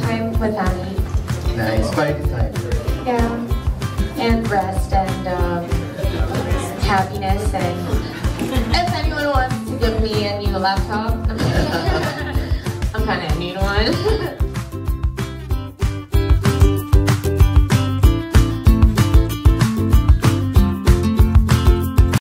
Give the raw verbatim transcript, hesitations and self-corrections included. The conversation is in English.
time with family. Nice, quality time. Yeah, and rest and um, happiness. And if anyone wants to give me a new laptop, I'm kind of need one.